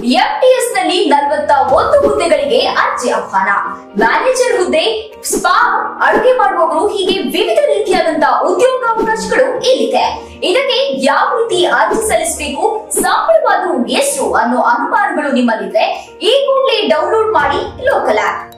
MTS ನಲ್ಲಿ 41 ಹುದ್ದೆಗಳಿಗೆ ಅರ್ಜಿ ಆಹ್ವಾನ. ಮ್ಯಾನೇಜರ್ ಹುದ್ದೆ, ಸ್ಪಾ, ಅಡುಗೆ ಮಾಡುವವರು ಹೀಗೆ ವಿವಿಧ ರೀತಿಯಾದಂತಹ ಉದ್ಯೋಗಾವಕಾಶಗಳು ಇಲ್ಲಿದೆ. ಇದಕ್ಕೆ ಯಾವ ರೀತಿ ಅರ್ಜಿ ಸಲ್ಲಿಸಬೇಕು, ಸಂಬಳವಾದರೂ ಎಷ್ಟು ಅನ್ನೋ ಅನುಮಾನಗಳು ನಿಮ್ಮಲ್ಲಿದ್ರೆ ಈ ಕೂಡಲೇ ಡೌನ್ಲೋಡ್ ಮಾಡಿ ಲೋಕಲ್ ಆಪ್.